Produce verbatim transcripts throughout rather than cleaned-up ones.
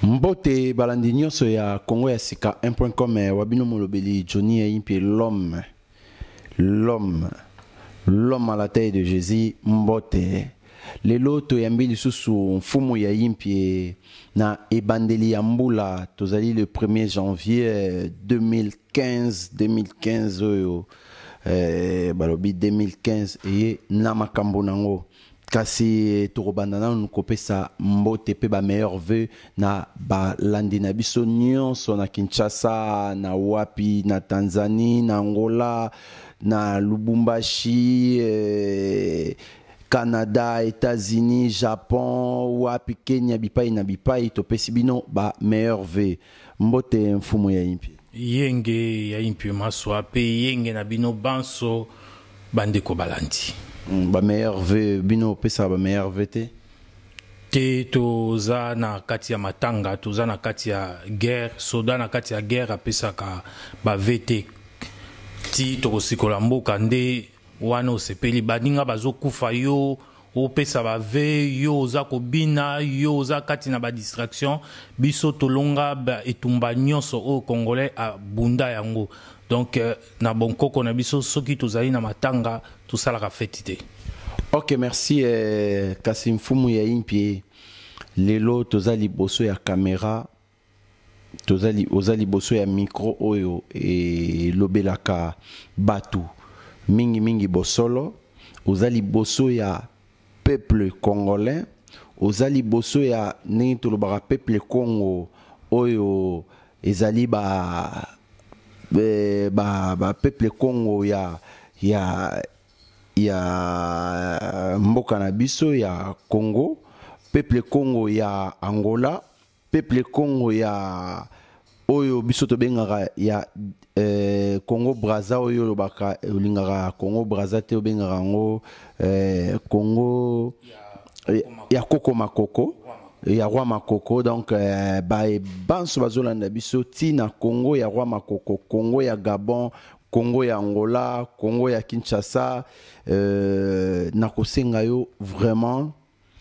Mbote balandi nyonso ya Congo ya sika un point com wabino molobeli Johnny ya impi l'homme l'homme l'homme à la taille de Jésus mbote lelo to yambili susu mfumu ya impi na ebandeli ya mbula tozali le premier janvier deux mille quinze deux mille quinze oyo eh, balobi deux mille quinze et na makambo nango kasi tokobanda nanu kopesa mbote pe ba meilleur vœu na balandi na biso nyonso na Kinshasa na wapi na Tanzanie na Angola na Lubumbashi eh, Canada, États-Unis, Japon, wapi Kenya bipai na bipai topesi bino ba meilleur vœu mbote mfumu ya impi yenge ya impi maswa pe yenge na bino banso bandeko balandi ba meilleur vœu bino pesa ba meilleur vœu te te toza na kati ya matanga toza na kati ya guerre soda na kati ya guerre apesaka ba vete ti tokosikola mboka nde wana osepeli baninga bazokufa yo opesa ba ve yo oza kobina yo oza kati na ba distraction biso tolonga ba etumba nyonso o congolais a bunda yango. Donc, euh, na bonkoko na biso soki tozali na matanga tout ça la fête te. Ok, merci eh, Kasim Fumu ya impi lelo tozali boso ya caméra tozali ozali boso ya micro oyo e lobelaka batu mingi mingi bosolo ozali boso ya peuple congolais ozali boso ya ningi tolobaka peuple Congo oyo ezali ba ba ba peuple Congo ya ya ya mboka na biso ya Congo, peuple Congo ya Angola, peuple Congo ya oyo biso to bengaka ya eh, Congo Brazza oyo lobaka olingaka Congo Brazza te obengaka ngo eh, Congo ya, ya Koko Makoko ya Roi Makoko. Donc euh, ba e banso bazolanda biso ti na Congo ya Roi Makoko, Congo ya Gabon, Congo ya Angola, Congo ya Kinshasa euh, na kosenga yo vraiment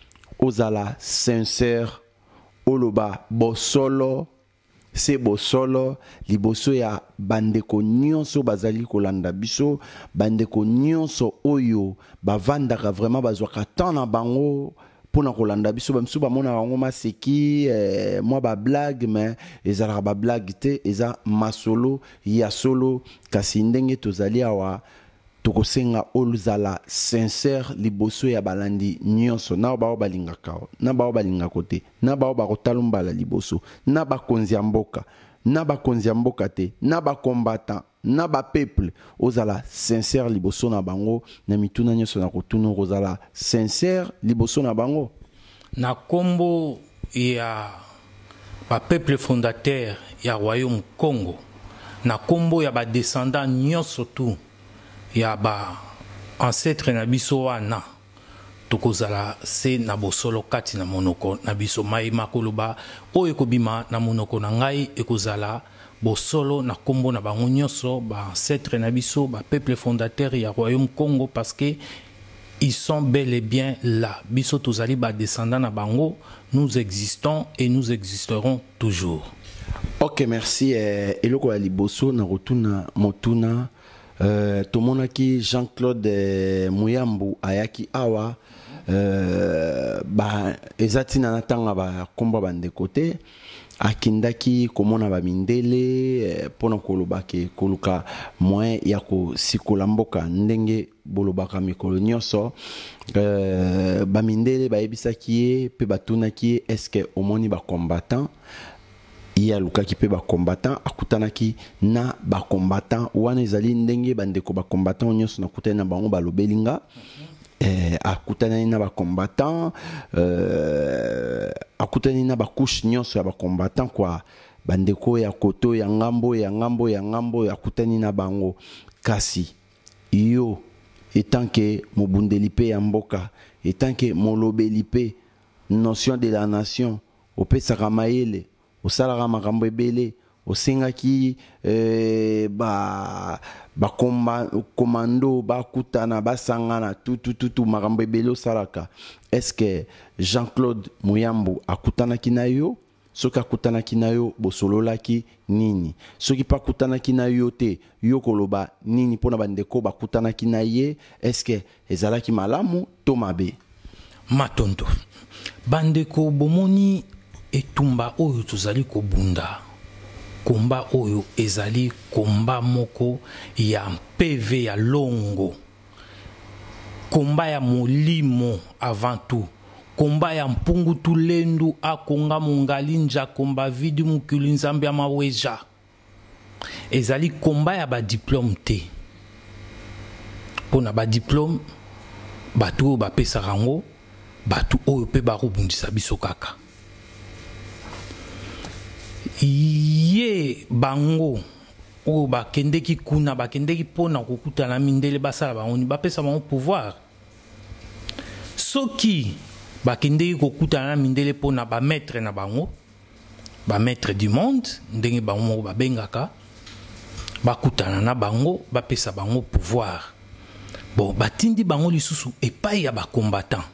ozala sincère oloba bosolo c'est bosolo liboso ya bandeko nyonso bazali kolanda biso bandeko nyonso oyo bavandaka vraiment bazwaka temps na bango pour na kolanda biso bamsu bamona bango maseki eh, moi ba blague mais ezalaka ba blague te eza masolo ya solo kasi ndenge tozali awa tokosenga oluzala sincère liboso ya balandi nyonso na bao balingaka na bao balingaka te na bao bakotalumbala liboso na bakonzi ya mboka na bakonzi ya mboka te na bakombatant na ba peuple ozala sincère liboso na bango na mituna nyonso na kotuna ozala sincère liboso na bango na kombo ya ba peuple fondateur ya royaume Congo na kombo ya ba descendant nyonso tu ya ba ancêtre na biso wana tokozala se na bosolo kati na monoko na biso mai makoloba oyo kobima na monoko na ngai ekozala bosolo na kombo na bango nyonso ba ancêtre na biso ba peuple fondateur ya royaume Congo parce que ils sont bel et bien là biso tozali ba descendants na bango nous existons et nous existerons toujours. Ok, merci eh, eloko ya liboso na rotuna motuna euh, tomonaki Jean-Claude eh, Muyambu ayaki awa euh, ba ezati na natanga ba komba bande côté akindaki komona ba mindele eh, pona koloba ke koluka moyen ya ko sikola mboka ndenge bolobaka mikolo nyonso euh, ba mindele ba ebisaki ye pe batunaki est-ce que omoni ba combattant iya lukaki pe ba combattant akutanaki na ba combattant wana ezali ndenge bandeko ba combattant nyonso na kutana na bango balobelinga eh, akutani na ba combattant euh, akutani na ba couche nyonso ya ba combattant kwa bandeko ya koto ya ngambo ya ngambo ya ngambo akutani na bango kasi yo etant que mobundeli pe ya mboka etant que molobeli pe notion de la nation opesaka mayele osalaka makambo ebele osengaki eh, ba ba komando bakutana basangana tout tout tout makambo ebele osalaka. Est-ce que Jean-Claude Muyambu akutanaki na yo soki akutanaki na yo bosololaki nini, soki pa akutanaki na yo te yo koloba nini mpona bandeko bakutanaki na ye, eske ezalaki malamu to mabe? Matondo bandeko bomoni etumba oyo tozali kobunda, komba oyo ezali komba moko ya mpeve ya longo, komba ya molimo avant tout, komba ya mpungu tulendu akonga mongali nja komba vidi mukili nzambe ya maweja, ezali komba ya ba diplôme te. Pona ba diplôme batu oyo bapesaka yango batu oyo pe bakobundisa biso kaka. Ye bango oyo bakendeki kuna bakendeki mpona kokutana mindele basala bango ni bapesa bango pouvoir. Soki bakendeki kokutana na mindele mpona bamaître na bango, bamaître du monde ndenge bango moko babengaka, bakutana na bango bapesa bango pouvoir. Bon, batindi bango lisusu epai ya bakombatant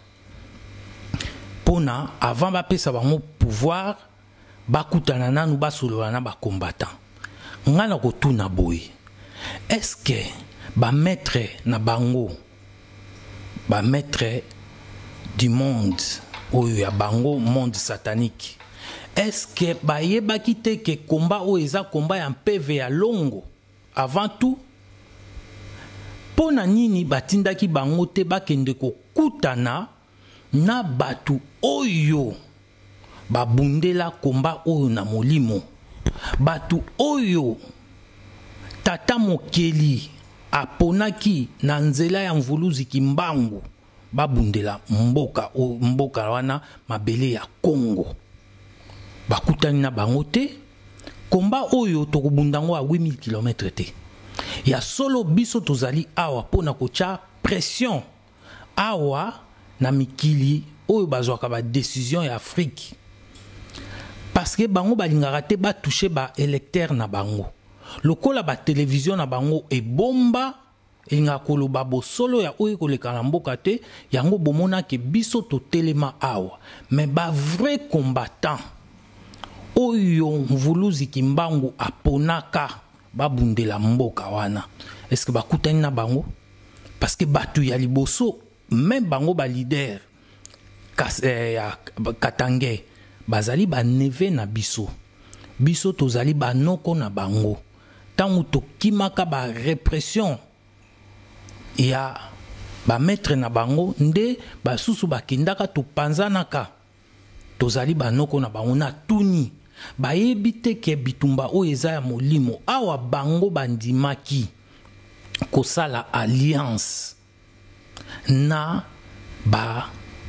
pona avant bapesa bango pouvoir bakutana nanu basolola na bakombatant. Ngana kotuna boye, est-ce que bamaître na bango, bamaître du monde oyo ya bango monde satanique, est-ce que bayebaki te ke komba oyo eza komba ya mpeve ya longo avant tout? Pona nini batindaki bango te bakende kokutana na batu oyo babundela komba oyo na molimo, batu oyo tata mokeli aponaki na nzela ya mvuluzi kimbangu babundela mboka o mboka wana mabele ya Congo, bakutani na bango te. Komba oyo tokobundango a huit mille kilomètres te. Ya solo biso tozali awa pona kocha pression awa na mikili oyo bazwaka ba décision ya Afrique, parce que bango balingaka te ba toucher ba électeur na bango, lokola ba télévision na bango e bomba inga koloba bosolo ya oyo koleka na mboka te, yango bomona ke biso to telema awa. Mais ba vrai combattant oyo mvuluzi kimbangu aponaka babundela mboka wana, est-ce que bakutani na bango? Parce que batu ya liboso même bango ba leader kas, eh, ya Katange bazali ba neve na biso, biso tozali ba noko na bango. Tangu tokimaka ba répression ya ba maître na bango nde basusu bakendaka topanzanaka, tozali ba noko na bango na tuni. Bayebi te ke bitumba oyo eza ya molimo awa bango bandimaki kosala alliance na ba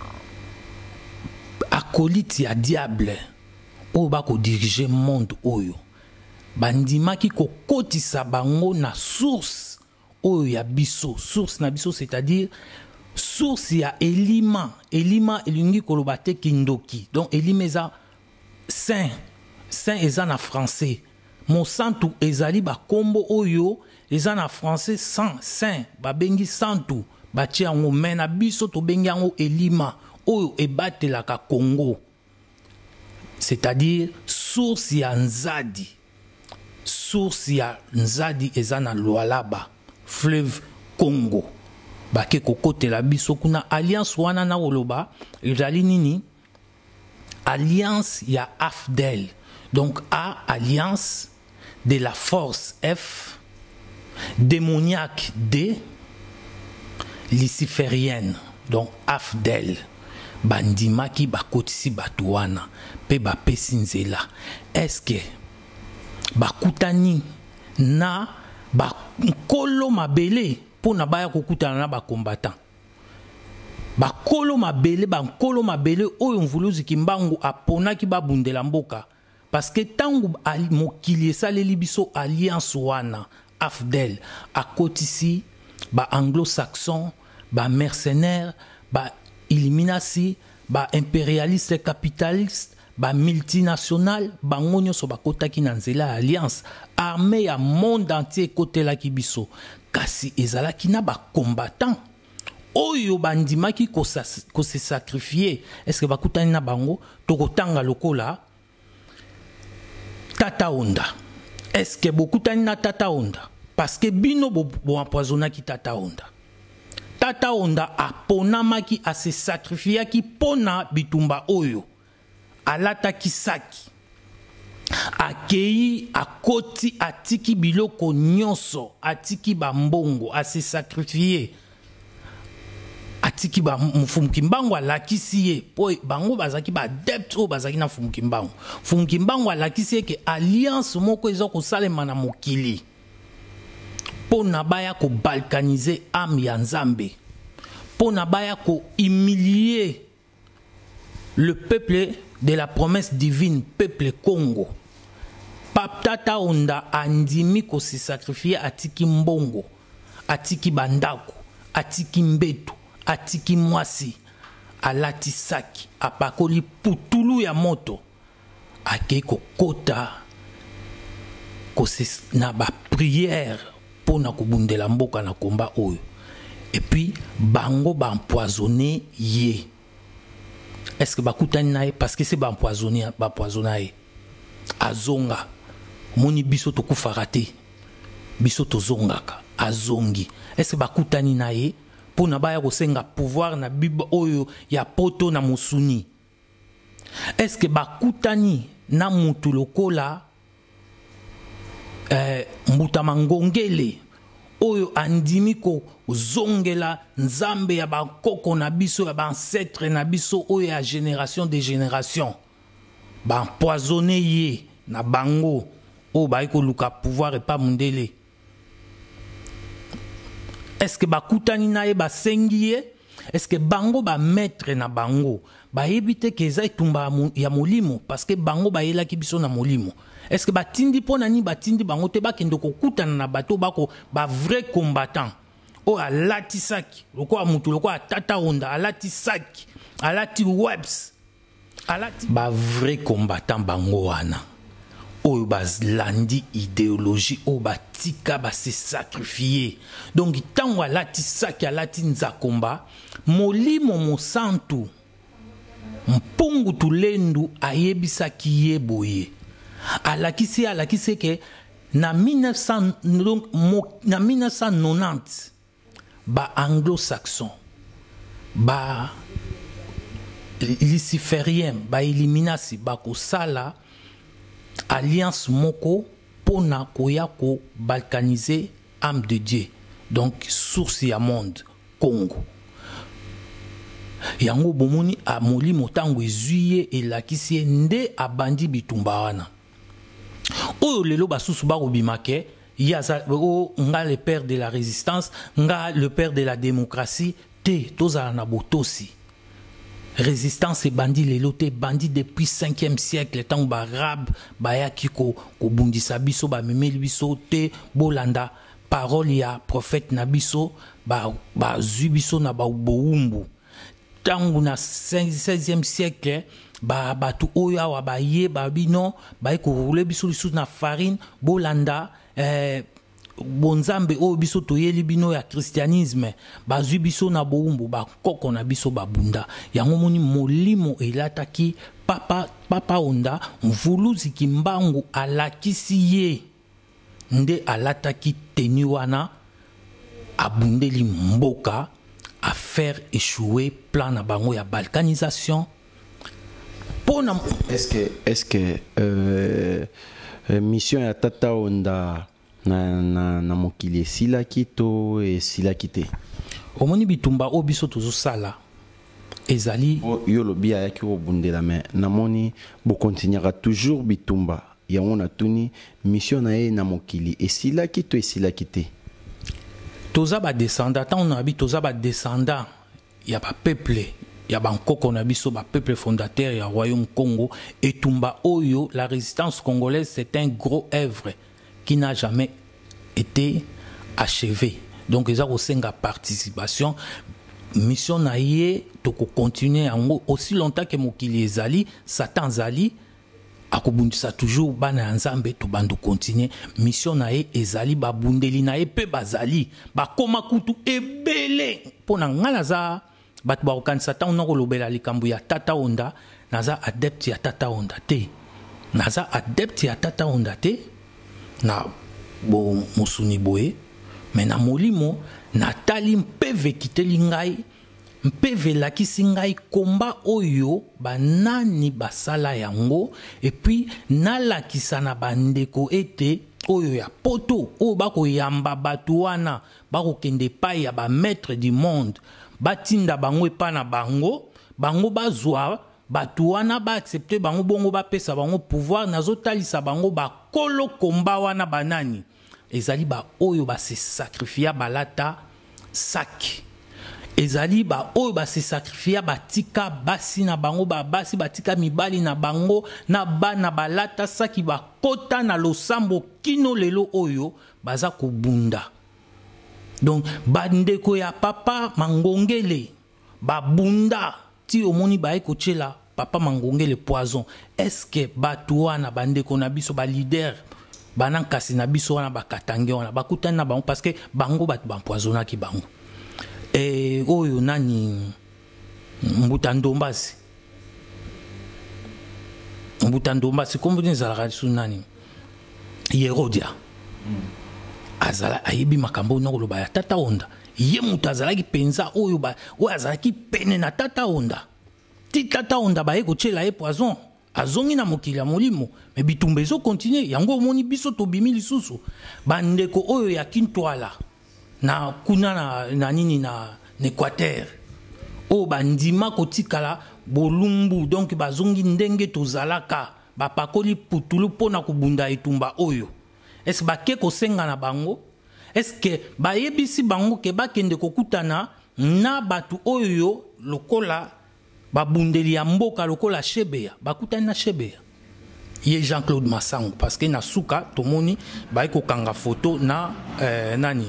akoliti ya diable oyo bako dirige monde oyo, bandimaki kokotisa bango na source oyo ya biso, source na biso, c'est-à-dire source ya elima. Elima elingi koloba te kindoki, donc elima eza saint, saint eza na français, Monsantu ezali ba kombo oyo eza na français saint, saint babengi santu batie yango, mais na biso tobengi yango elima oyo ebatelaka Congo, c'est-à-dire source ya nzadi. Source ya nzadi eza na Lualaba, fleuve Congo. Bake kokotela biso kuna alliance wana na woloba ezali nini? Alliance ya A F D E L. Donc A, alliance de la force F, démoniaque D, luciférienne. Donc A F D E L. Bandimaki bakotisi batuana pe bapesi nzela. Est-ce que bakutani na bakolo mabele pona baya kokutana na bakombatant? Bakolo mabele, bankolo mabele oyo mvuluzi kimbangu aponaki babundela mboka, parce que tangu mokili esaleli biso alliance wana A F D E L akotisi ba anglo-saxon, ba mercenaires, ba illuminati, ba impérialiste capitaliste, ba multinational, bango nyonso bakotaki na nzela alliance, armée ya monde entier kotelaki biso, kasi ezalaki na ba combattant oyo bandimaki ko se sacrifier. Est-ce que bakutani na bango tokotanga lokola Tata Onda. Est-ce que beaucoup na Tata Onda? Parce que bino bo, bo empoisonna ki Tata Onda. Tata Onda a ponama ki a se sacrifier ki pona bitumba oyo. Alata ki saki. Akei akoti atiki biloko nyonso, atiki bambongo, a se sacrifier. Atiki ba mfumukimbango alakisi ye po bango bazaki ba debt o bazaki na mfumukimbango. Mfumukimbango alakisi ye ke alliance moko ezo kosalema na mokili. Po na baya ko balkaniser âme ya Nzambe. Po na baya ko humilier le peuple de la promesse divine, peuple Congo. Pape Tata Onda andimi ko se sacrifier atiki mbongo, atiki bandako, atiki mbetu, atiki mwasi, alati saki, apakoli putulu ya moto, ake ko kota ko se na ba prière pour na kubundela mboka na komba oyo. Et puis bango ba empoisonné ye. Est-ce que bakutani nae parce que c'est ba empoisonné ba empoisonné azonga moni biso to kufarate biso to zongaka azongi. Est-ce que bakutani nae pour na baya kosenga pouvoir na bible oyo ya poto na musuni? Est-ce que bakutani na mutu lokola eh, mbuta mangongele oyo andimi ko zongela Nzambe ya bakoko na biso ya ancêtre na biso oyo ya génération de génération ba empoisonné ye na bango o ba ko luka pouvoir et pas mundele? Est-ce que bakutani na ye basengi ye? Est-ce que bango ba maître na bango ba ebite ke za itumba ya molimo parce que bango ba yela ki biso na molimo? Est-ce que batindi pona ni batindi bango te bakendo kokutana na bato bako ba vrai combattant o alati saki loko amutu loko Tata Onda alati saki alati webs alati ba vrai combattant bango wana oyo bazlandi idéologie o batika ba se sacrifier. Donc tango alati saki alati nzakomba molimo mosantu mpungu tulendu ayebisaki ye boye alakisi alakisi ke na mille neuf cents donc na mille neuf cent quatre-vingt-dix ba anglo-saxon ba luciférien ba illuminati ba kosala alliance moko pona koya ko balkaniser âme de Dieu, donc source ya monde Congo. Yango bomoni a moli motango ezuye elakisi nde abandi bitumba wana. Oyo lelo basusu ba robimake yaza o nga le père de la résistance, nga le père de la démocratie te tozala na botosi. Résistance et bandit lelo te bandit depuis cinquième siècle tant ba arabe bayaki ko ko bundisa biso ba memeli biso te bolanda parole ya prophète na biso ba ba zubiso na ba boumbu. Tangu na seizième siècle ba batu oya wa ba ye ba bino ba ko rouler biso lisu na farine bolanda eh bonzambe o biso toyeli bino ya christianisme ba zu biso na boumbu ba koko na biso ba bunda yango moni molimo elataki papa papa Onda mvuluzi kimbangu alakisi ye nde alataki teni wana abundeli mboka à faire échouer plan na bango ya balkanisation. Est-ce que est-ce que euh, mission ya Tata Onda na na na mokili sila kito et sila kité omoni bitumba o biso tozo sala ezali yo lobi ya ki obundela mais namoni bo continuera toujours bitumba ya on a tuni mission na e na mokili et sila kito et sila kité toza ba descendant tant on habite toza ba descendant ya ba peuple ya ba nkoko na biso ba peuple fondateur ya royaume Congo et tumba oyo la résistance congolaise c'est un gros œuvre qui n'a jamais été achevé. Donc ils ont aussi une participation mission na ye to continuer aussi longtemps que mokili ezali Satan zali akobundisa toujours bana Nzambe to bando continuer mission na ye ezali babundeli na ye pe bazali bakoma kutu ebele pona ngala za bat ba okan Satan na kolobela likambu ya Tata Onda naza adepte ya Tata Onda te naza adepte ya tata onda te na bo musuni boye mais na molimo natali mpe vekiteli ngai mpe velakisi ngai komba oyo banani basala yango et puis nalakisa na bandeko ete oyo ya poto oyo bakoyamba bato wana bakokende pai ya bamaître du monde batinda bango epa na bango bango bazwa bato wana baaccepte bango bongo bapesa bango pouvoir nazotalisa bango bakolo komba wana banani ezali ba oyo base sacrifia balata saki ezali ba oyo base sacrifia batika basi na bango ba basi batika mibali na bango na bana balata saki bakota na losambo kino lelo oyo baza kobunda. Donc bandeko ya papa Mangongele babunda ti omoni bae kochela papa Mangongele poison. Est-ce que bato wana bandeko na biso ba leader banan kasi na biso wana bakatange wana bakutana na bango parce que bango bato bampoisona ki bango. Et oyo nani Mbuta Ndombasi Mbuta Ndombasi kombo nzala su nani Yerodia azala ayibi makambo na koloba ya tata onda ye mutu azalaki penza oyo ba oyo azalaki pene na tata onda ti tata onda ba ekochela ye poison azongi na mokili ya molimo mais bitumba ezo continuer yango omoni biso tobimi lisusu bandeko oyo ya Kintwala na kuna na, na nini na Équateur o bandima kotikala bolumbu donc bazongi ndenge tozalaka bapakoli putulu pona kubunda etumba oyo. Est-ce bake kosenga na bango? Est-ce que bayebisi bango ke bakende kokutana na batu oyo lokola babundeli ya mboka lokola Shebeya bakutana na Shebeya ye Jean-Claude Masango parce que na suka tomoni baye kokanga photo na eh, nani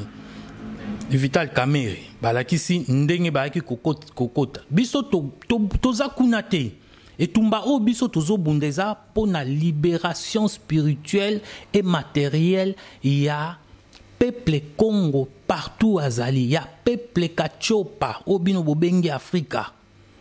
Vital Kamerhe balakisi ndenge bayaki kokota kokota biso to, to, toza kuna te etumba o biso tozo bundeza pour la libération spirituelle et matérielle ya peuple Congo partout azali ya peuple Kachopa obino bobengi Afrika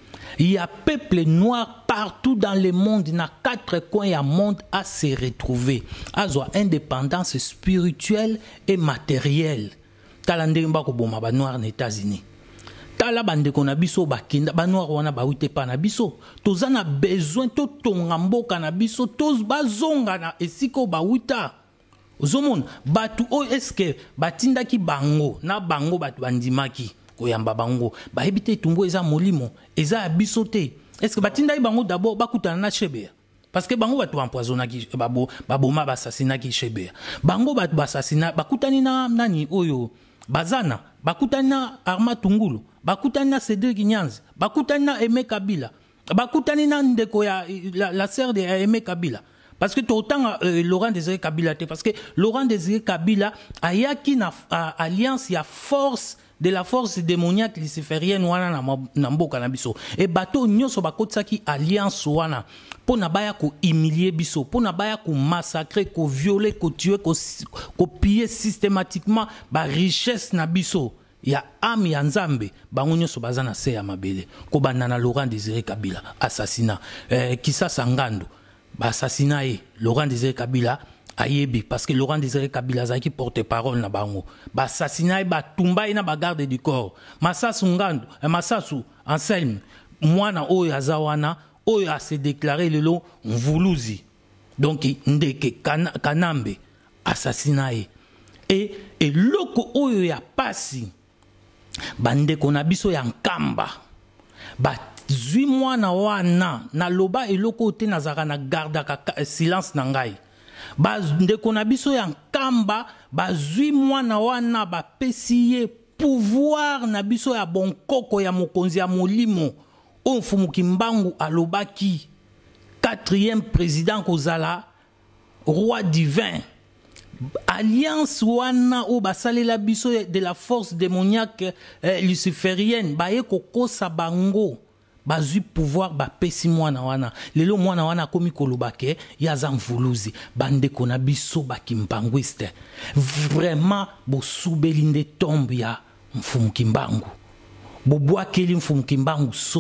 ya peuple noir partout dans le monde na quatre coins ya monde à se retrouver azwa indépendance spirituelle et matérielle talande mbako boma ba noir na États-Unis tala bandeko na biso bakenda ba noir wana ba wite pa na biso toza na besoin to tonga mboka na biso toz bazonga na esiko ba wita ozomona batu o eske batindaki bango na bango batu bandimaki koyamba bango ba ebite tumbo eza molimo eza biso te eske batindaki bango d'abord bakutana na Shebeya parce que bango batu empoisonnaki babo baboma basassinaki Shebeya bango batu basasina bakutani na nani oyo Bazana bakutani na Arma Tungulu bakutani na Cédric Nyanzi bakutani na Aimé Kabila bakutani na ndeko ya la, la sœur de Aimé Kabila parce que autant euh, Laurent Désiré Kabila te parce que Laurent Désiré Kabila ayaki na uh, alliance ya force de la force démoniaque luciférienne wana na, na mboka na biso et bato nyonso bakotsaki alliance wana pona baya ko humilier biso pona baya ko massacrer ko violer ko tuer ko, ko piller systématiquement ba richesse na biso ya âme ya nzambe bango nyonso baza na se ya mabele ko banana Laurent Désiré Kabila assassinat eh, Kisasa Ngando ba assassinat e Laurent Désiré Kabila ayebi parce que Laurent Désiré Kabila zaki porte-parole na bango ba assassinat ba tumba ina ba garde du corps Massasu Ngando eh, Massasu Anselme mwana oyo azawana oyo a se déclaré le long Mvuluzi donc ndeke kan, Kanambe assassinat et et loko oyo ya pasi bandeko na biso ya nkamba ba zwi mwana wana na loba eloko te nazaka na garda ka silence na ngai ba ndeko na biso ya nkamba ba zwi mwana wana ba pesi ye pouvoir na biso ya bonkoko ya mokonzi ya molimo o mfumuki mbangu alobaki quatrième président kozala roi divin alliance wana o basalela biso de la force démoniaque eh, luciférienne baye kokosa bango bazui pouvoir bapesi mwana wana lelo mwana wana komi kolobake yaza mvuluzi bandeko na biso bakimbanguiste vraiment bosubeli nde tombe ya mfumuki mbangu bobwakeli mfumuki mbangu soyi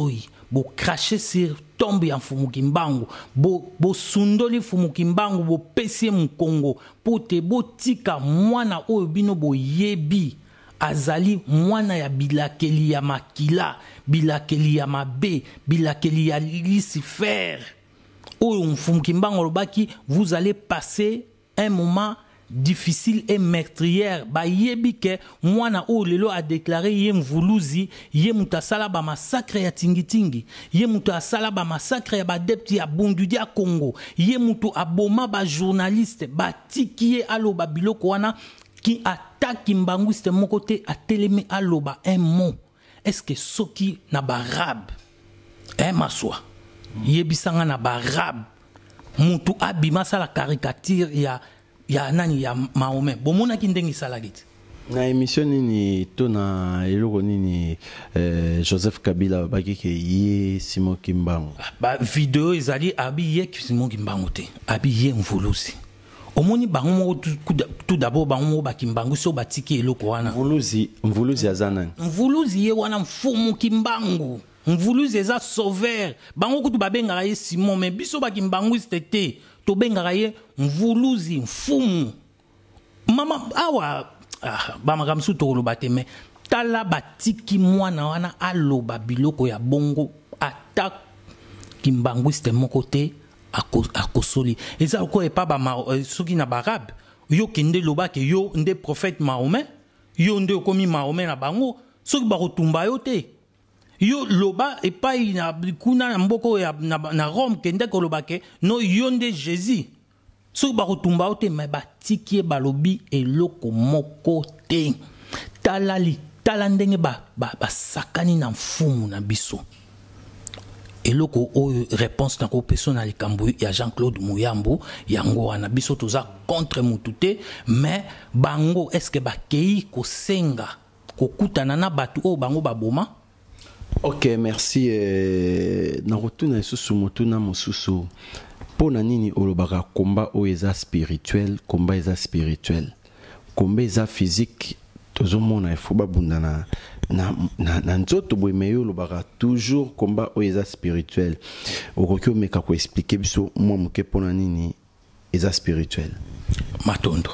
bo cracher sur tombe ya Mfumukimbangu, bo bo sundoli Mfumukimbangu, bo pesi Mkongo, pote bo tika mwana oyo bino bo yebi azali mwana ya bilakeli ya makila, bilakeli ya mabe, bilakeli ya Lucifer. Oyo Mfumukimbangu lobaki, vous allez passer un moment difficile et meurtrière. Ba yebi ke mwana o lelo a déclaré ye mvuluzi, ye muta sala ba massacre ya tingitingi, ye muta sala ba massacre ya ba depti ya Bundudi ya Congo, ye mutu aboma ba journaliste, ba tikiye alo ba biloko wana qui attaque Mbanguiste mon côté a télémé alo ba un mot. Est-ce que soki na ba rab eh maswa yebisanga na ba rab mutu abima sala caricature ya ya nani ya Mahomet bomona kindengi salagiti na émission nini to na eloko nini eh, Joseph Kabila baki ke ye Simon Kimbangu ba vidéo ezali abi ye Simon Kimbangu te abi ye mvulusi omoni bango tout d'abord bango ba Kimbangu so batiki eloko wana mvuluzi mvuluzi azana mvuluzi ye wana mfumu Kimbangu mvuluzi eza sauveur bango kutu babengaka ye Simon mais biso ba Kimbangu c'était to bengaka ye mvuluzi mfumu mama awa ah, bamakamsu tokoloba te me tala batiki mwana wana aloba biloko ya bongo ata Kimbanguiste moko te akosoli eza ko epa ba soki na barabe yo kende loba ke yo nde prophète Mahomet yo nde komi Mahomet na bango soki bakotumba yo te yo loba epai na kuna na mboko ya na, na Rome kende koloba ke no yo nde Jésus soki bakotumba yo te me batiki balobi eloko moko te talali tala ndenge ba basakani ba na mfumu na biso eloko oyo réponse na ko persona likambo ya Jean-Claude Muyambo yango wana biso toza contre mutute mais bango est-ce que bakei ko senga ko kutana na batu o bango baboma. Ok, merci. Euh, na rotuna susu motuna mosusu pona nini olobaka combat o eza spirituel, combat eza spirituel, combat eza physique tozomona efuba bunda na na na, na nzoto boy meyo olobaka toujours combat o eza spirituel okoki omeka ko expliquer biso mwa moke pona nini eza spirituel matondo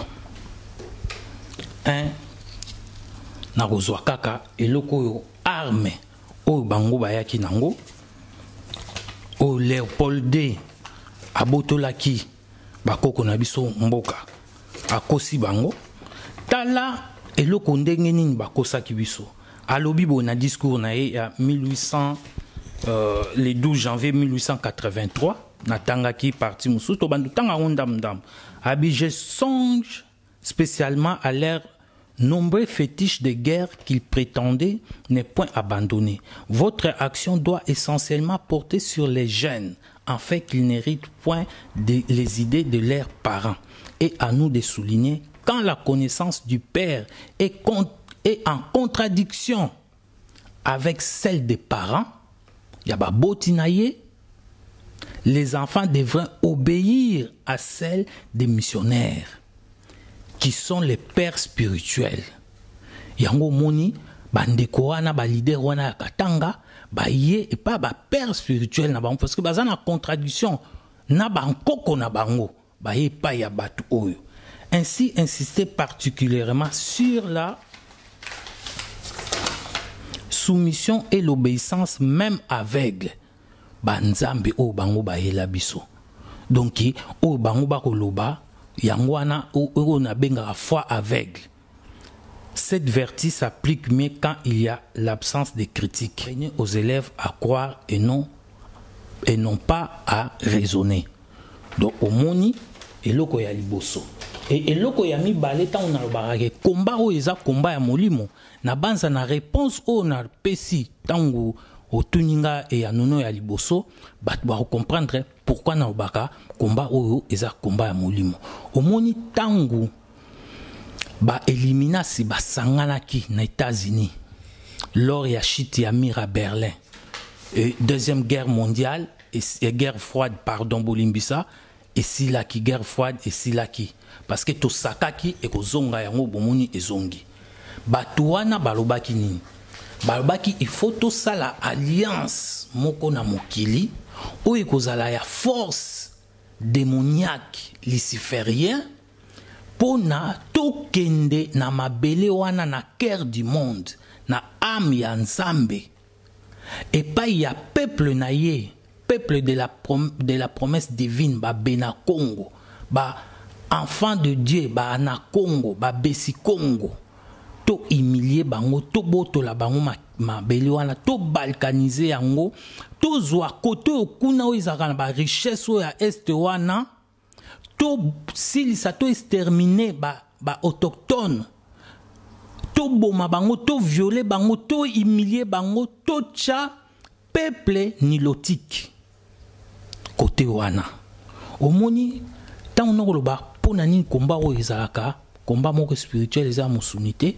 un na kozwa kaka eloko yo arme o bango bayaki nango o Léopold de abotolaki bakoko na biso mboka akosi bango tala eloko ndenge nini bakosaki biso alobi bo na discours na ye ya mille huit cents euh, le douze janvier mille huit cent quatre-vingt-trois na tangaki parti mususu to bandu tanga ndam ndam abi je songe spécialement à leurs nombreux fétiches de guerre qu'ils prétendaient n'est point abandonné. Votre action doit essentiellement porter sur les jeunes, afin qu'ils n'héritent point de, les idées de leurs parents. Et à nous de souligner, quand la connaissance du Père est, con, est en contradiction avec celle des parents, Yababotinaye, les enfants devraient obéir à celle des missionnaires, qui sont les pères spirituels. Yango moni bandeko wana ba leader wana katanga ba ye et pas ba père spirituel na bango parce que baza na contradiction na bankoko na bango ba ye pa ya batu oyo. Ainsi insister particulièrement sur la soumission et l'obéissance même aveugle banzambe o bango ba yela biso. Donc o bango ba koloba Yangwana ou on a benga foi aveugle. Cette vertu s'applique mieux quand il y a l'absence de critique. Aux élèves à croire et non et non pas à raisonner. Donc au moni et loko ya liboso. Et et loko ya mi baleta on a le barage combat o eza combat ya molimo na banza na réponse o na pesi tango au tuninga et à nono ya liboso bat ba comprendre pourquoi na obaka combat oyo eza combat ya molimo omoni tangu ba elimina si ba sanganaki na États-Unis lors ya chute ya mur à Berlin et deuxième guerre mondiale et, et guerre froide pardon bolimbisa et silaki guerre froide et silaki parce que to sakaki et ko zonga yango bomoni ezongi batuana balobaki nini balobaki il faut tout ça la alliance moko na mokili oyo kozala ya force démoniaque luciférien pona tokende na mabele wana na cœur du monde na âme ya Nzambe et pas ya peuple na ye peuple de la prom de la promesse divine ba bena Congo ba enfant de Dieu ba na Congo ba besi Congo to humilier bango to botola bango mabele wana to balkaniser yango to zwa kote okuna oyo ezalaka na ba richesse oyo ya este wana to silisa to exterminer ba, ba autochtone to boma bango to violer bango to humilier bango to tcha peuple nilotique côté wana omoni tant on koloba pona nini komba oyo ezalaka komba moko spirituel eza musunité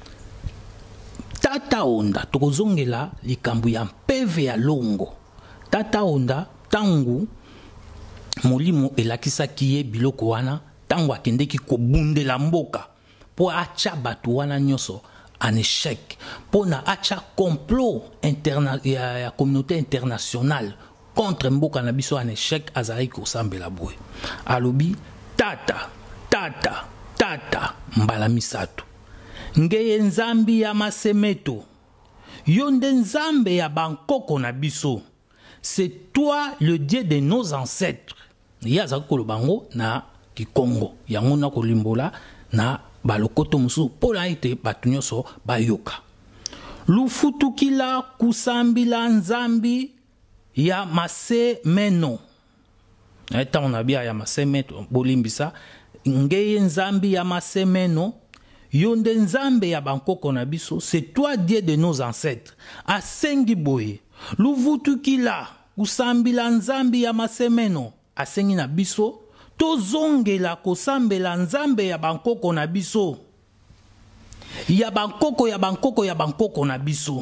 tata onda tokozongela likambo ya mpeve ya longo tata onda tangu molimo elakisaki ye biloko wana tango akendeki kobundela mboka po acha bato wana nyonso en échec pona acha complot interna ya, ya communauté internationale contre mboka na biso en échec azalaki kosambela boye alobi tata tata tata mbala misato ngeye nzambi ya masemeto yo nde nzambe ya bankoko na biso c'est toi le Dieu de nos ancêtres yaza kolobango na Kikongo yango na kolimbola na balokoto musu pola ite batu nyonso bayoka lufutukila kusambila nzambi ya masemeno eta on a bien ya masemeto bolimbisa ngeye nzambi ya masemeno yonde nzambe ya bankoko na biso c'est toi Dieu de nos ancêtres asengi boye lufutukila kusambila nzambi ya masemeno asengi na biso tozongela kosambela nzambe ya bankoko na biso ya bankoko ya bankoko ya bankoko na biso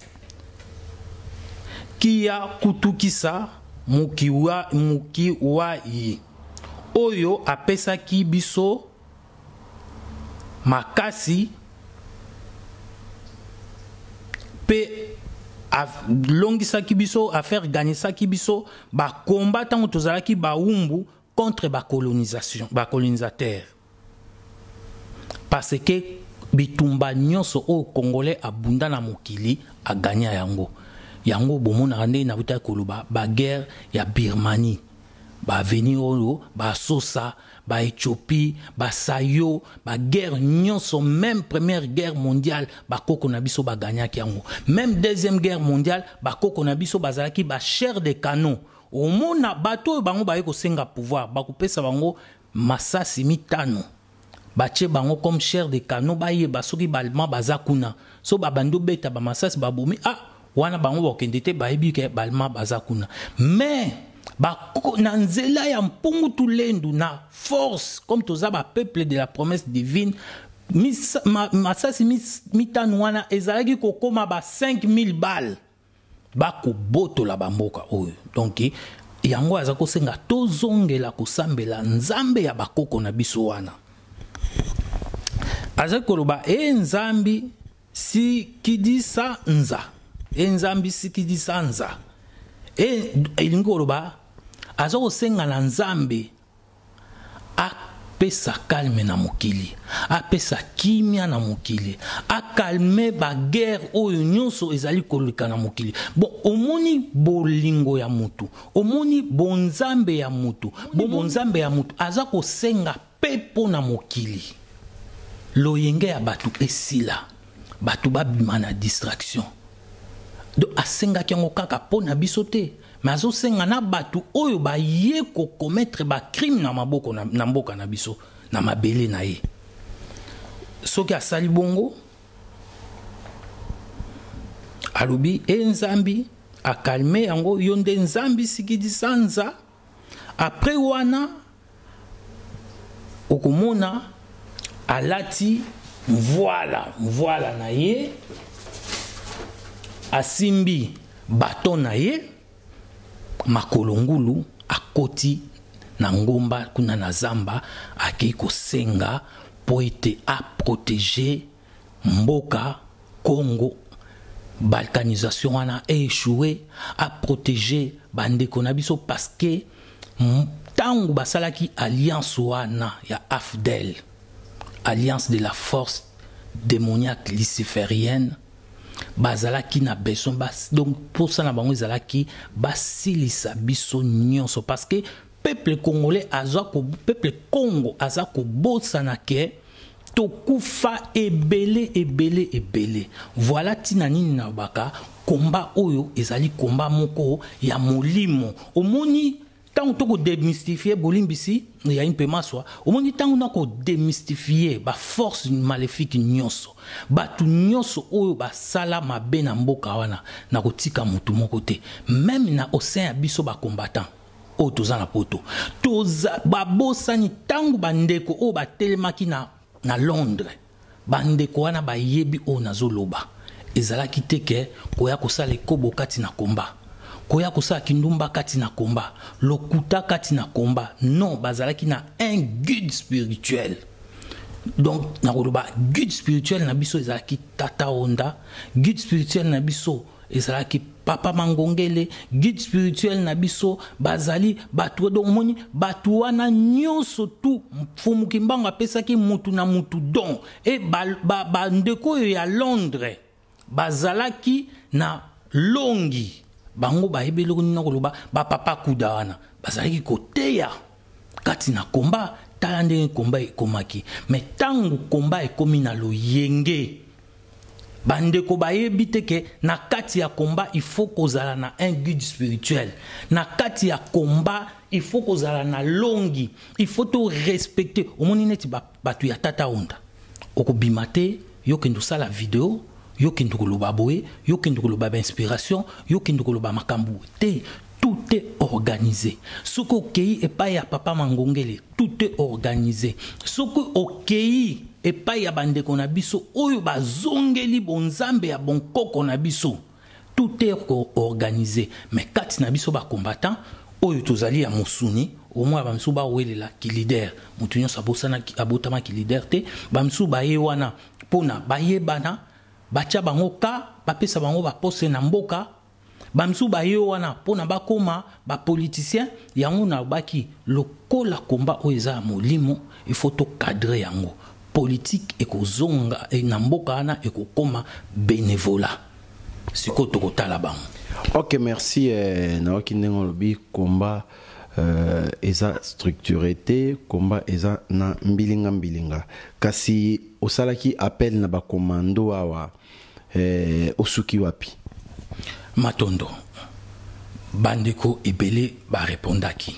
kia kutukisa mukiwa mukiwa yi oyo apesaki biso makasi pe longisaki biso affaire ganisaki biso ba combat tango tozalaki ba umbu contre ba colonisation ba colonisateur parce que bitumba nyonso o congolais abunda na mokili a gagné yango yango bomona rande na buta koloba ba guerre ya Birmanie ba venir oyo ba sosa ba Éthiopie ba sayo ba guerre nyonso même première guerre mondiale ba koko na biso ba gagnaki yango même deuxième guerre mondiale ba koko na biso bazalaki ba chair de canon au mona bato bango ba yeko senga pouvoir ba kopesa bango masasi mitano ba che bango comme chair de canon ba ye basoki balma bazakuna so ba bando beta ba masasi ba bomi ah wana bango ba kendete ba ebike balma bazakuna mais ba na nzela ya mpungu tulendu na force comme toza ba peuple de la promesse divine mis masasi mitano wana ezalaki kokoma ba cinq mille balles ba ko boto la bamboka oyo donc yango aza kosenga tozongela kosambela nzambe ya bakoko na biso wana aza koloba e nzambi si kidisa nza e nzambi si kidisa nza e elingi koloba aza kosenga na nzambe apesa calme na mokili apesa kimia na mokili akalme ba guerre oyo nyonso ezali koleka na mokili bon omoni bolingo ya mutu omoni bonzambe ya mutu bo bonzambe ya mutu aza kosenga pepo na mokili loyenge ya batu esila batu babima na distraction do asenga kyango kaka pona biso te mais azo senga na batu oyo ba ye ko commettre ba crime na maboko na, na mboka na biso na mabele na ye soki asali bongo alobi e nzambi akalme yango yonde nzambi sikidi sanza après wana okomona alati voilà voilà na ye asimbi baton na ye makolongulu akoti na ngomba kuna na zamba akei kosenga po ete a protéger mboka Congo balkanisation wana échoué à protéger bandeko na biso parce que tangu basalaki alliance wana ya A F D E L, alliance de la force démoniaque luciférienne, bazalaki na besoin bas donc pour ça na bango ezalaki basilisa biso nyonso parce que peuple congolais aza ko peuple Congo aza ko bosana ke tokufa ebele ebele ebele. Voilà tina nini na baka combat oyo ezali combat moko ya molimo omoni tant que démystifier bolimbisi il y a une pemaswa omoni tant que démystifier ba force maléfique nyonso batu nyonso oyo ba sala mabe na mboka wana na kotika mutu moko te même na océan biso ba combattant o toza na poto toza babosani tangu bandeko o batelemaki na na Londres bandeko wana bayebi o nazoloba ezalaki te ke koya kosala ekobo kati na komba koya kosala kindumba kati na komba lokuta kati na komba non bazalaki na un guide spirituel. Donc na koloba guide spirituel na biso ezalaki Tata Onda, guide spirituel na biso ezalaki Papa Mangongele, guide spirituel na biso bazali batu donc moni batu wana nyonso tu fumu kimbango apesaki mutu na mutu don et ba, ba, ba ndeko ya Londres bazalaki na longi bango bayebeli na koloba ba papa kuda wana bazalaki koteya kati na komba tala ndenge komba ekomaki mais tangu komba ekomi na loyenge bandeko bayebi te ke na kati ya komba il faut kozala na un guide spirituel na kati ya komba il faut kozala na longi il faut to respecter omoni neti batu ya Tata Onda okobima te yo kendo sala video yo kendo koloba boye yo kendo koloba ba inspiration yo kendo koloba makambu te tout est organisé. Soko okei epai ya Papa Mangongele, tout est organisé. Soko okei epai ya bandeko na biso oyo bazongeli bonzambe ya bonkoko na biso, tout est organisé. Mais kati na biso ba combattant oyo tozali ya musuni au moins bamsu ba welela ki leader mutu nyonso abosana abotama ki leader te bamsu ba ye wana pona ba yebana bacha bango ka bapesa bango ba poste na mboka bamsu ba ye wana pona bakoma ba politicien yango na baki lokola komba oeza molimo il faut to cadrer yango politique ekozonga e na mboka ana ekokoma bénévolat siko to kotala bango. Ok, merci. Eh, na wakinengo lobi komba euh, eza structuré te komba eza na mbilinga mbilinga kasi osalaki appel na ba commando awa eh, osuki wapi matondo bandeko ebele ba répondaki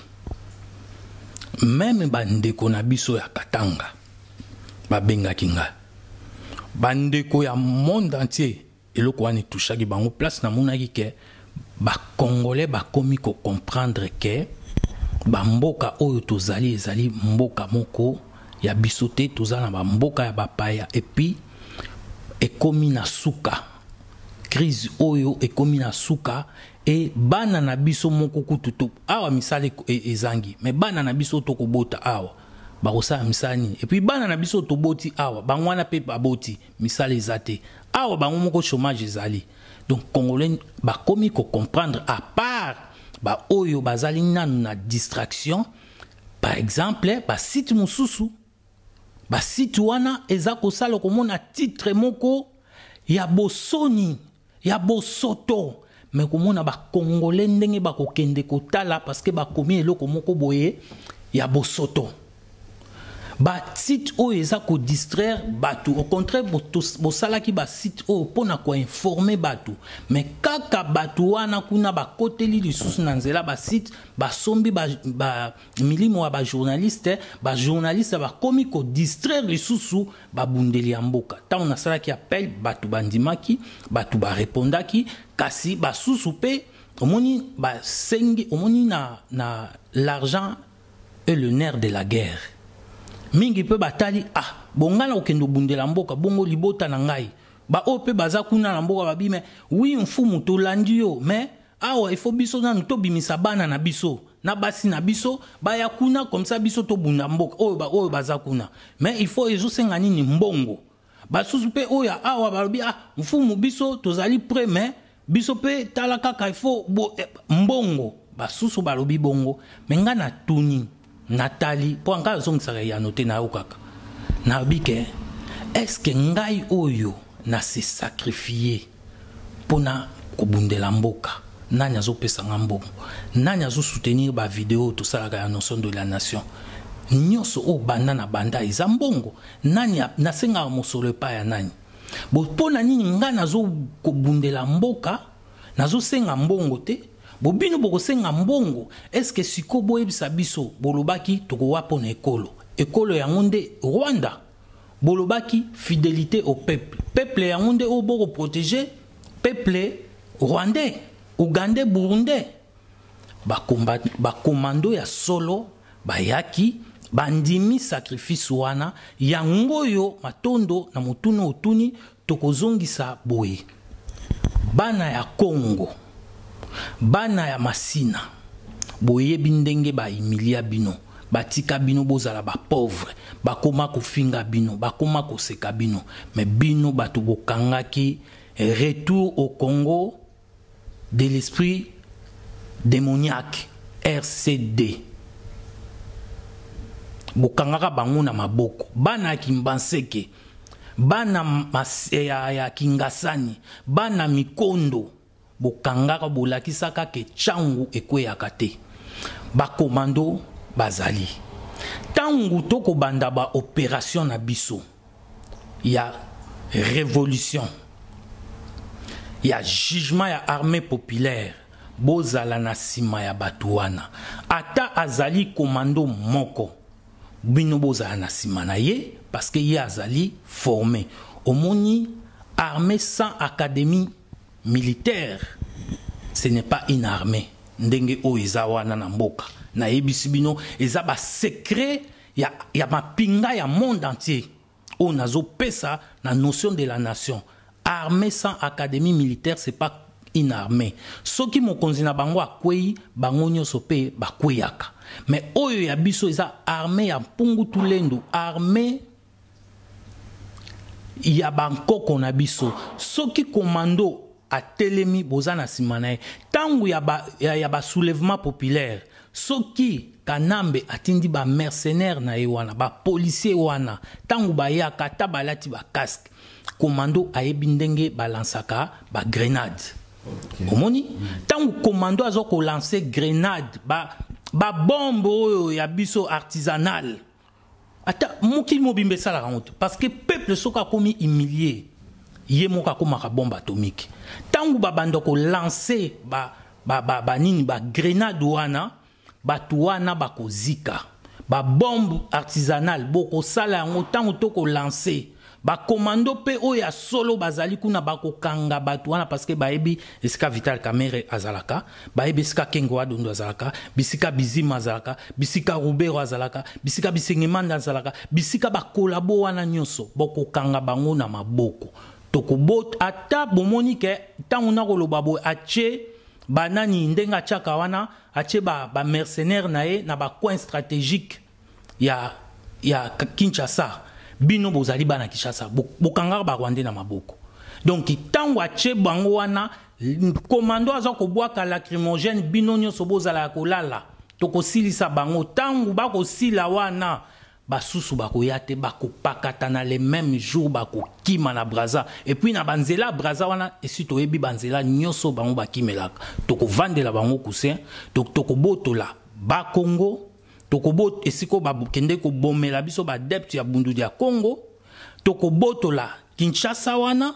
même bandeko na biso ya Katanga ba bengaki nga bandeko ya monde entier eloko wani touchaki bango place na monaki ke ba congolais ba komi ko comprendre ke ba mboka oyo tozali ezali mboka moko ya biso te tozala ba mboka ya bapaya et puis ekomi na suka crise oyo ekomi na suka et bana na biso moko kututu awa misale ezangi mais bana na biso to kobota awa ba kosa misani et puis bana na biso to boti awa bangwana pe baboti misale ezate awa bango moko chômage ezali. Donc congolais ba komi ko comprendre à part ba oyo bazali nanu na distraction par exemple ba site mususu ba site wana eza ko sala ko mona titre moko ya bosoni ya bosoto mais ko mona ba congolais ndenge ba ko kende ko tala parce que ba komi eloko moko boye ya bosoto ba site o eza ko distraire batu au contraire bo sala ki ba site o pona ko informer batu mais kaka batu wana kuna ba koteli lisusu na nzela ba site ba sombi ba, ba milimo wa ba journaliste ba journaliste ba komi ko distraire lisusu ba bundeli ya mboka ta on sala ki appel batu bandimaki batu ba répondaki kasi ba susu pe omoni ba sengi omoni na na l'argent est le nerf de la guerre. Mingi pe batali ah bongana okendo bundela mboka bongo libota na ngai ba ope baza kuna na mboka babi mais oui mfumu to landio mais awa il faut biso na to bimisa bana na biso na basi na biso ba ya kuna comme ça biso to bunda mboka oyo ba oyo baza kuna mais il faut ezo senga nini mbongo basusu pe oya awa balobi ah mfumu biso tozali prêt mais biso pe tala kaka il faut mbongo basusu balobi bongo mais nga na tuni Nathalie pour nga zongisa ya noter na yo kaka na bike est-ce que ngai oyo na se sacrifier pona kobundela mboka nani azopesa nga mbongo nani azosoutenir ba vidéo tout ça la notion de la nation nyonso o banda na banda eza mbongo nani nasenga mosolo pa ya nani bo pona nini nga nazo kobundela mboka nazo senga mbongo te bo bino boko senga mbongo est-ce que siko boyebisa biso bolobaki tokowa pona ekolo ekolo ya ngonde Rwanda bolobaki fidélité au peuple peuple ya ngonde o boko protéger peuple rwandais Ougandais, Burundais, ba commando ya solo, ba yaki, bandimi sacrifice wana, yangoyo matondo na mutuno otuni tokozongisa boye. Bana ya Congo, bana ya Masina, boye bindenge ba imilia bino, batika bino bozala ba pauvre, bakoma kofinga bino, bakoma koseka bino, mais bino batu bokangaki retour au Congo de l'esprit démoniaque R C D bokangaka bango na maboko bana kimbanseke bana ya, ya kingasani bana mikondo bokangaka bolakisaka ke changu ekweyaka te bakomando bazali tangu toko banda ba opération na biso ya révolution ya jugement ya armée populaire bozala na sima ya batuana ata azali commando moko bino bozala na sima na ye parce que ye azali formé omoni armée sans académie militaire ce n'est pas une armée ndenge o ezawana na mboka na yebisi bino eza ba secret ya ya mapinga ya monde entier o nazo pesa na notion de la nation. Armée sans académie militaire, c'est pas une armée. Ce qui mo konzina bango akwei bango nyoso pe bakweyaka. Mais oyo ya biso eza armée ya pungu tulendu, armée ya bankoko na biso. Ce qui commando a telemi bozana simanae. Tangu ya ba ya, ya ba soulèvement populaire. Ce qui kanambe atindi ba mercenaires na ewana, ba policier wana. Tangu ba yaka tabalati ba casque. Commando a ebindenge balansaka ba grenade. Okay. Omoni mm. Tangu commando azoko lancer grenade ba ba bombe ya biso artisanal. Ata moki mobimbe sala rangote parce que peuple soka komi humilié. Yé moka komaka bombe atomique. Tangu ba bandoko lancer ba ba ba, ba nini ba grenade wana ba tuana ba kozika. Ba bombe artisanal boko sala yango tangu toko lancer ba commando pe oya solo bazali kuna bako kanga batu wana parce que baebi esika Vital Kamerhe azalaka baebi esika Kengo Adondo azalaka bisika Bizima azalaka bisika Rubero azalaka bisika Bisengemanda azalaka bisika ba kolabo wana nyonso boko kanga bango na maboko tokobot ata bomoni ke tangu na koloba bo ache banani ndenga chaka wana ache ba ba mercenaires nae na ba coin stratégique ya ya Kinshasa bino bozali bana Kinshasa bokanga ba Rwanda na maboko donc tango ache bango wana commando azo ko bwaka lacrymogène bino nyonso bozala kolala tokosilisa bango tango bako sila wana basusu bakoyate bakopakata na les mêmes jours bakokima na Braza et puis na banzela Braza wana esito yebi banzela nyonso bango bakimelaka tokovandela bango kusin donc tokobotola ba Congo Tokobot esiko babukende ko bomela biso ba depth ya bundu ya Congo tokobotola Kinshasa wana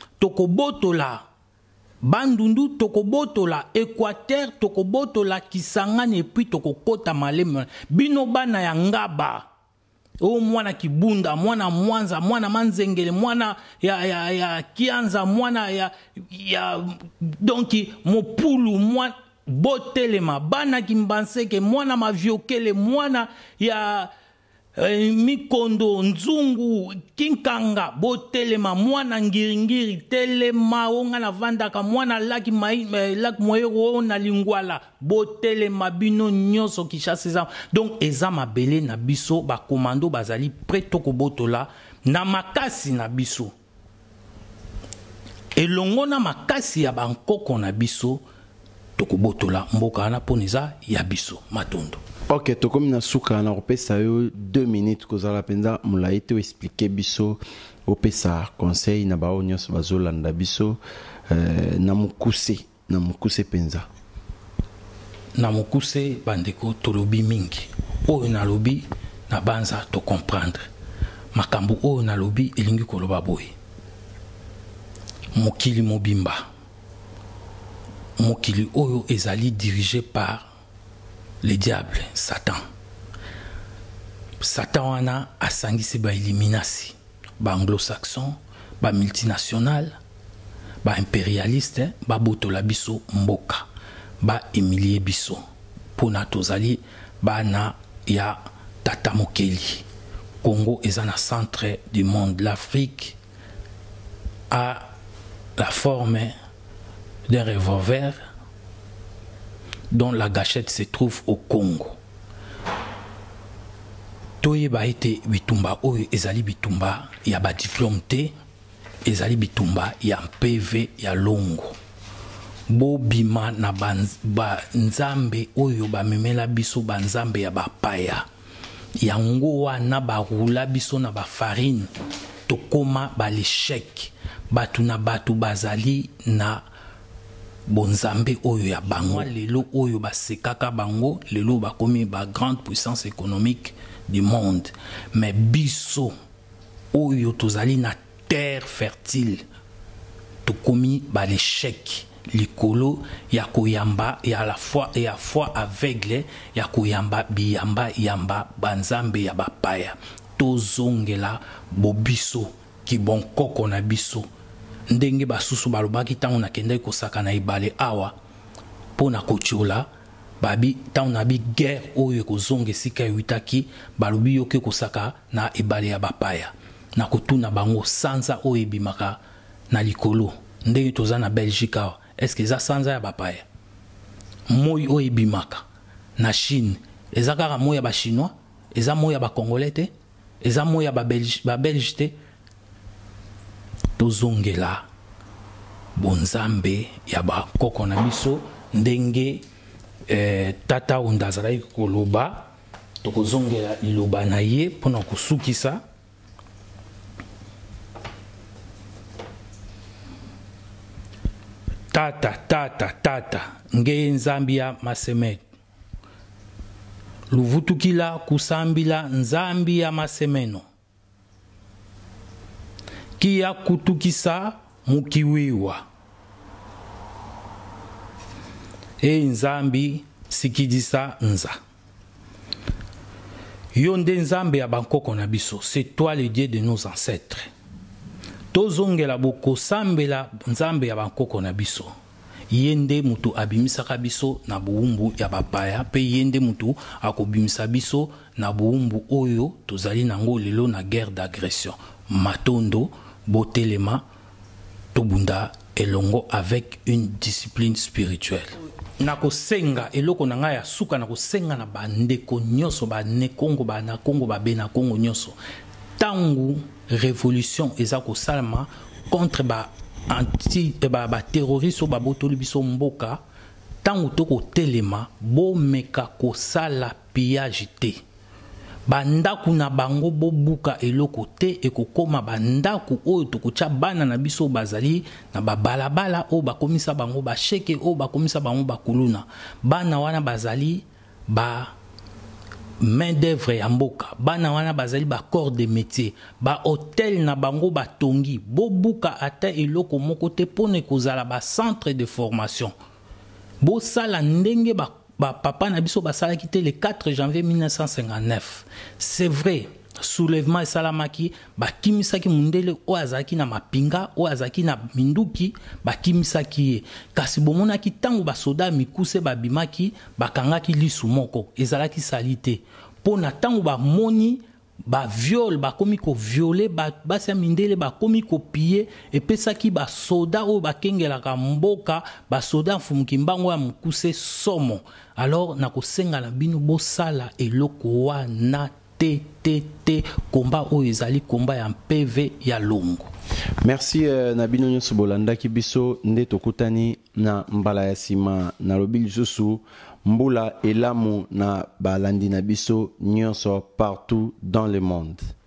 tokobotola Bandundu tokobotola Équateur tokobotola Kisangani et puis tokokota malema bino bana ya Ngaba o mwana Kibunda mwana Mwanza mwana Manzengele mwana ya ya ya Kianza mwana ya ya donc Mopulu mwana Botelema bana Kimbanseke mwana Maviokele mwana ya eh, mikondo nzungu kinkanga botelema mwana ngiringiri telema onga na vandaka mwana laki mai eh, laki moyero na lingwala botelema bino nyonso kishasa. Donc eza mabele na biso ba komando bazali preto ko botola na makasi na biso elongo na makasi ya bankoko na biso tokobotola mboka na poneza ya biso matondo. Ok, to comme na suka na opesa yo deux minutes kozala penza mulai te expliquer biso opesa conseil na bao nyos bazolanda biso euh, na mukuse na mukuse penza. Na mukuse bandeko tolobi mingi oyo na lobi na banza to comprendre makambo oyo na lobi elingi koloba boye mokili mobimba mokili oyo ezali dirigé par le diable, Satan. Satan wana asangisi ba eliminasi, ba anglo-saxon, ba multinational, ba impérialiste, ba botola biso mboka, ba emilie biso. Pona tozali ba na ya tata mokeli. Congo est dans le centre du monde. L'Afrique a la forme d'un revolver dont la gâchette se trouve au Congo. Toyeba ete bitumba oyo ezali bitumba ya ba diplôme te, ezali bitumba ya P V ya longo. Bo bima na ba nzambe oyo ba memela biso ba nzambe ya bapaya. Yango wana ba rula biso na ba farine tokoma ba l'échec. Batu na batu bazali na bonzambe oyo ya bango lelo oyo basekaka bango lelo bakomi ba grande puissance économique du monde. Mais biso oyo tozali na terre fertile tokomi ba l'échec likolo ya koyamba ya la fois et à fois aveugle ya koyamba biyamba yamba banzambe ya bapaya tozongela bobiso ki bon koko na biso ndenge basusu balobaki tango na kende kosaka na ibale awa pona kotiola babi tango na bi guerre oyo kozonga sika yuitaki balobi yoke kosaka na ibale ya bapaya na kotuna bango sanza oyo bimaka na likolo ndenge toza na Belgique awa est-ce que za sanza ya bapaya moi oyo bimaka na Chine eza kaka moi ya ba chinois eza moi ya ba congolais te eza moi ya ba Belge ba Belge te tozongela bonzambe ya ba koko na biso ndenge eh, tata ondazala koloba tokozongela iloba na ye pona kusukisa tata tata tata nge nzambia masemet luvutukila kusambila nzambia masemeno kia kutukisa mukiwiwa e nzambi sikidisa nza yonde nzambe ya bankoko na biso c'est toi le Dieu de nos ancêtres tozongela boko sambela nzambe ya bankoko na biso yende mutu abimisaka biso na buumbu ya bapaya pe yende mutu akobimisa biso na buumbu oyo tozali nango lelo na guerre d'agression matondo botelema tobunda elongo avec une discipline spirituelle nako senga eloko na ngai ya suka nako senga na bandeko nyoso ba ne Kongo ba na Kongo ba be na Kongo nyoso tangu révolution ezako salama contre ba anti ba, ba terroriste ba botoli biso mboka tangu toko telema bo meka ko sala pillage te bandaku na bango bobuka eloko te ekokoma bandaku oyo tokotia bana na biso bazali na babalabala o bakomisa bango ba sheke o bakomisa bango bakuluna bana wana bazali ba main d'œuvre ya mboka bana wana bazali ba corps de métier ba hôtel na bango batongi bobuka ata eloko moko te pone kozala ba centre de formation bo sala ndenge ba Ba papa na biso basala quitté le quatre janvier mille neuf cent cinquante-neuf. C'est vrai, soulèvement et salamaki, ba kimisaki mundele o azaki na mapinga, o azaki na minduki, ba kimisaki kasi bomona ki tango ba soda mikuse ba bimaki, ba kangaki lisu moko, ezalaki salite. Pona tango ba moni ba viol ba komi ko violer ba basi mindele ba komi ko piller et pesaki ba soda o ba kengela ka mboka ba soda mfumuki mbango ya mukuse somo. Alors na kosenga na bino bosala eloko wana te te te komba o ezali komba ya P V ya longo. Merci euh, na bino nyonso bolandaki biso nde tokutani na mbala ya sima na lobi lisusu mbula elamu na balandi na biso nyonso partout dans le monde.